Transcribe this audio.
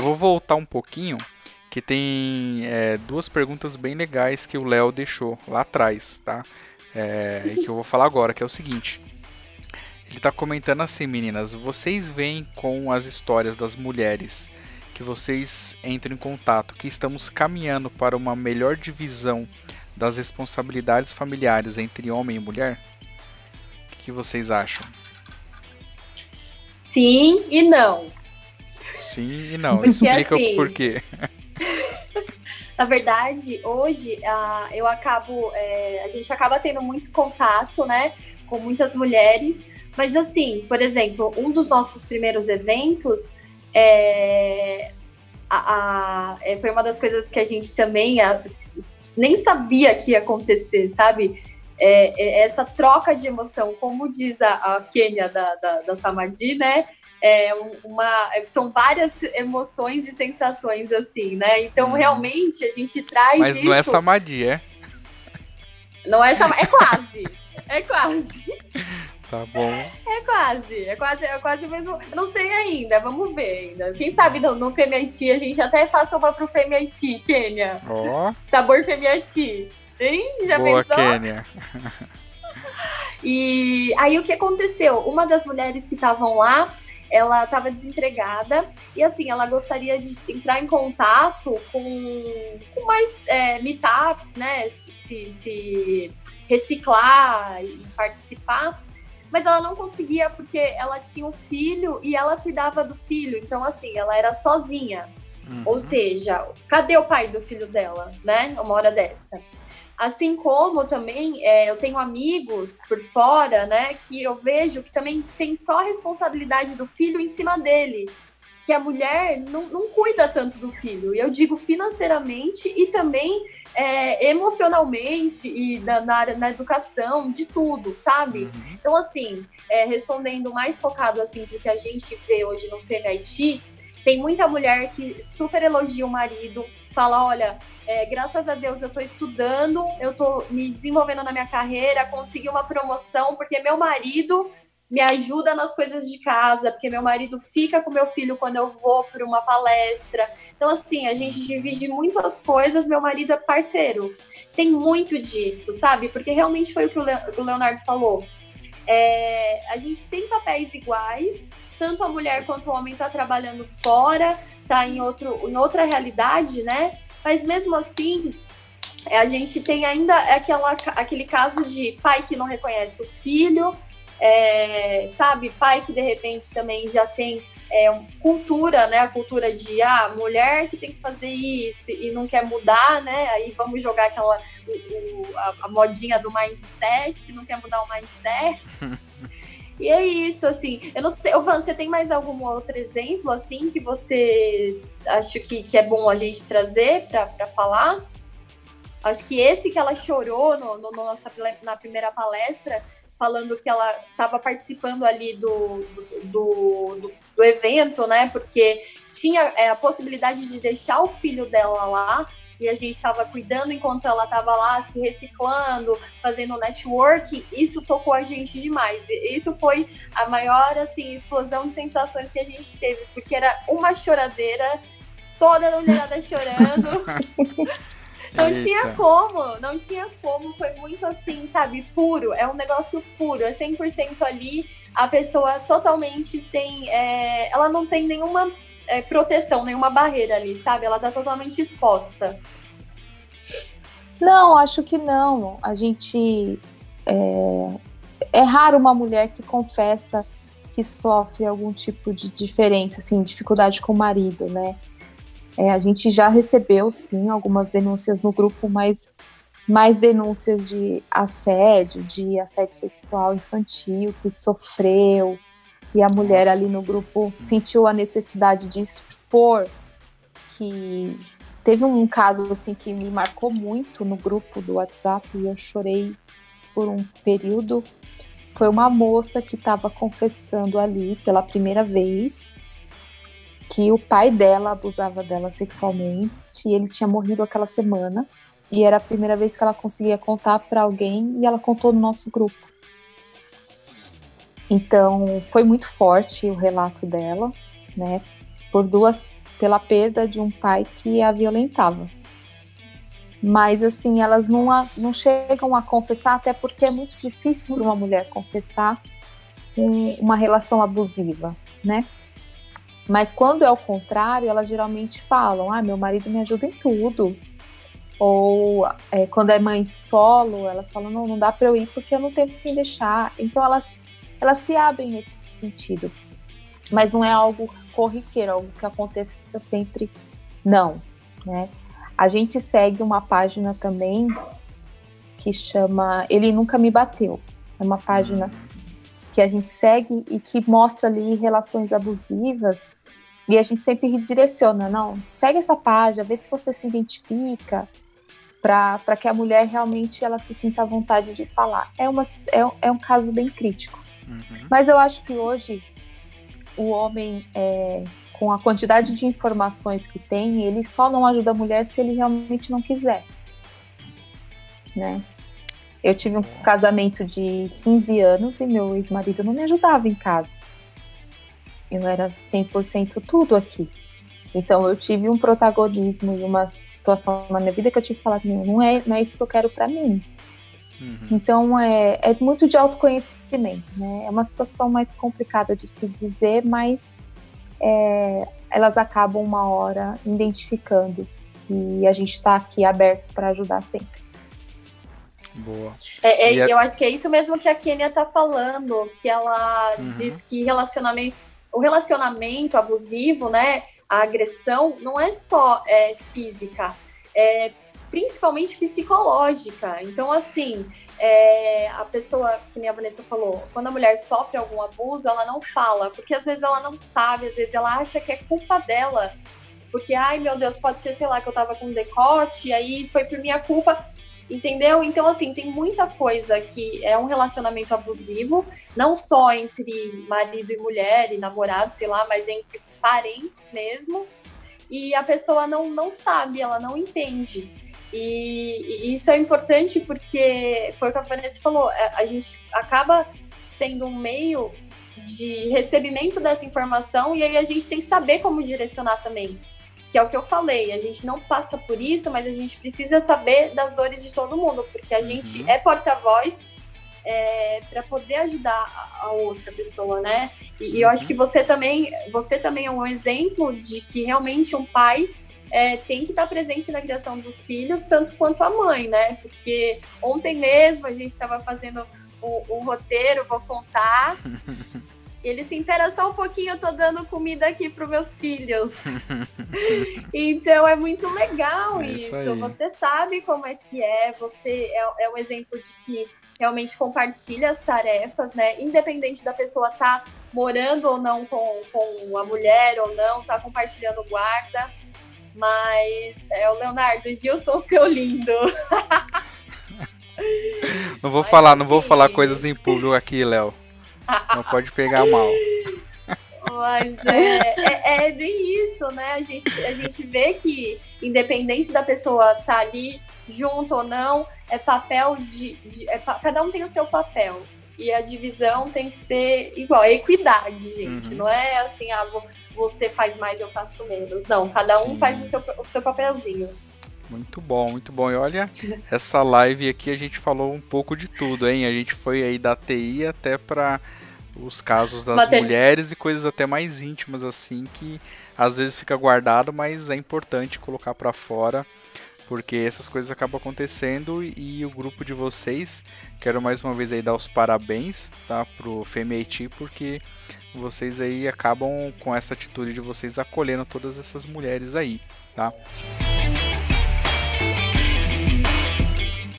Eu vou voltar um pouquinho, que tem duas perguntas bem legais que o Léo deixou lá atrás, tá? E que eu vou falar agora, que é o seguinte. Ele tá comentando assim, meninas, vocês veem com as histórias das mulheres que vocês entram em contato, que estamos caminhando para uma melhor divisão das responsabilidades familiares entre homem e mulher? O que vocês acham? Sim e não. Sim e não. Porque Explica o assim, porquê. na verdade, hoje a gente acaba tendo muito contato, né, com muitas mulheres. Mas assim, por exemplo, um dos nossos primeiros eventos foi uma das coisas que a gente também nem sabia que ia acontecer, sabe? Essa troca de emoção, como diz a Kênia da Samadhi, né? São várias emoções e sensações assim, né? Então, realmente, a gente traz Mas isso... não é Samadhi, é? Não é Samadhi, é quase. É quase. Tá bom. É quase o mesmo. Eu não sei ainda, vamos ver ainda. Quem sabe no Femianti a gente até faça uma pro Femianti, Kênia. Ó. Sabor Femianti. Hein? Já boa, pensou? Kênia. E aí o que aconteceu? Uma das mulheres que estavam lá, ela estava desempregada e assim, ela gostaria de entrar em contato com mais meetups, né? Se reciclar e participar. Mas ela não conseguia porque ela tinha um filho e ela cuidava do filho. Então, assim, ela era sozinha. Ou seja, cadê o pai do filho dela, né? Uma hora dessa. Assim como também eu tenho amigos por fora, né? Que eu vejo que também tem só a responsabilidade do filho em cima dele. Que a mulher não cuida tanto do filho. E eu digo financeiramente e também emocionalmente e na educação, de tudo, sabe? Então, assim, respondendo mais focado assim, pro que a gente vê hoje no FEMIT, tem muita mulher que super elogia o marido, fala, olha, graças a Deus eu tô estudando, eu tô me desenvolvendo na minha carreira, consegui uma promoção, porque meu marido me ajuda nas coisas de casa, porque meu marido fica com meu filho quando eu vou para uma palestra. Então, assim, a gente divide muito as coisas, meu marido é parceiro. Tem muito disso, sabe? Porque realmente foi o que o Leonardo falou. A gente tem papéis iguais, tanto a mulher quanto o homem está trabalhando fora, está em outra realidade, né? Mas mesmo assim, a gente tem ainda aquele caso de pai que não reconhece o filho, sabe, pai que de repente também já tem cultura, né, a cultura de mulher que tem que fazer isso e não quer mudar, né, aí vamos jogar a modinha do mindset, não quer mudar o mindset. E é isso, assim, eu não sei, você tem mais algum outro exemplo, assim, que você acha que é bom a gente trazer para falar? Acho que esse que ela chorou na primeira palestra, falando que ela estava participando ali do evento, né? Porque tinha a possibilidade de deixar o filho dela lá e a gente estava cuidando enquanto ela estava lá se reciclando, fazendo networking. Isso tocou a gente demais. Isso foi a maior assim explosão de sensações que a gente teve, porque era uma choradeira, toda a mulherada chorando. Não tinha como, foi muito assim, sabe, puro, é um negócio puro, é 100% ali, a pessoa totalmente sem, ela não tem nenhuma proteção, nenhuma barreira ali, sabe, ela tá totalmente exposta. Não, acho que não, a gente, é raro uma mulher que confessa que sofre algum tipo de diferença, assim, dificuldade com o marido, né? A gente já recebeu, sim, algumas denúncias no grupo, mas mais denúncias de assédio sexual infantil, que sofreu, e a mulher ali no grupo sentiu a necessidade de expor, que teve um caso assim que me marcou muito no grupo do WhatsApp, e eu chorei por um período. Foi uma moça que estava confessando ali pela primeira vez que o pai dela abusava dela sexualmente e ele tinha morrido aquela semana, e era a primeira vez que ela conseguia contar para alguém, e ela contou no nosso grupo. Então foi muito forte o relato dela, né, por duas pela perda de um pai que a violentava. Mas, assim, elas não chegam a confessar, até porque é muito difícil para uma mulher confessar uma relação abusiva, né? Mas quando é o contrário, elas geralmente falam, meu marido me ajuda em tudo. Ou quando é mãe solo, elas falam, não dá para eu ir porque eu não tenho quem deixar. Então elas se abrem nesse sentido. Mas não é algo corriqueiro, algo que aconteça sempre, não, né? A gente segue uma página também que chama Ele Nunca Me Bateu. É uma página que a gente segue e que mostra ali relações abusivas, e a gente sempre redireciona, não, segue essa página, vê se você se identifica, para que a mulher realmente ela se sinta à vontade de falar. É um caso bem crítico. Mas eu acho que hoje o homem, com a quantidade de informações que tem, ele só não ajuda a mulher se ele realmente não quiser, né? Eu tive um casamento de 15 anos e meu ex-marido não me ajudava em casa. Eu era 100% tudo aqui. Então eu tive um protagonismo e uma situação na minha vida que eu tive que falar, não é isso que eu quero para mim. Então é muito de autoconhecimento, né? É uma situação mais complicada de se dizer, mas elas acabam uma hora identificando, e a gente está aqui aberto para ajudar sempre. Boa. Eu acho que é isso mesmo que a Kênia tá falando, que ela diz que o relacionamento abusivo, né, a agressão, não é só física, é principalmente psicológica. Então, assim, a pessoa, que nem a Vanessa falou, quando a mulher sofre algum abuso, ela não fala, porque às vezes ela não sabe, às vezes ela acha que é culpa dela, porque, ai meu Deus, pode ser, sei lá, que eu tava com decote, e aí foi por minha culpa. Entendeu? Então, assim, tem muita coisa que é um relacionamento abusivo, não só entre marido e mulher e namorado, sei lá, mas entre parentes mesmo, e a pessoa não sabe, ela não entende. E isso é importante porque, foi o que a Vanessa falou, a gente acaba sendo um meio de recebimento dessa informação, e aí a gente tem que saber como direcionar também. Que é o que eu falei, a gente não passa por isso, mas a gente precisa saber das dores de todo mundo, porque a gente é porta-voz para poder ajudar a outra pessoa, né? E eu acho que você também é um exemplo de que realmente um pai tem que estar presente na criação dos filhos, tanto quanto a mãe, né? Porque ontem mesmo a gente estava fazendo um roteiro, vou contar... E ele assim, pera só um pouquinho, eu tô dando comida aqui pros meus filhos. Então é muito legal isso. Você sabe como é que é, você é um exemplo de que realmente compartilha as tarefas, né? Independente da pessoa estar morando ou não com a mulher ou não, tá compartilhando guarda. Mas o Leonardo, Gilson, seu lindo. Não vou falar coisas em público aqui, Léo. Não pode pegar mal. Mas é bem isso, né? A gente vê que, independente da pessoa estar ali junto ou não, é papel cada um tem o seu papel. E a divisão tem que ser igual, é equidade, gente. Não é assim, você faz mais, eu faço menos. Não, cada um faz o seu papelzinho. Muito bom, muito bom. E olha, essa live aqui a gente falou um pouco de tudo, hein? A gente foi aí da TI até para os casos das mulheres e coisas até mais íntimas, assim, que às vezes fica guardado, mas é importante colocar para fora, porque essas coisas acabam acontecendo. E o grupo de vocês, quero mais uma vez aí dar os parabéns, tá, pro FEMEITI, porque vocês aí acabam com essa atitude de vocês acolhendo todas essas mulheres aí, tá?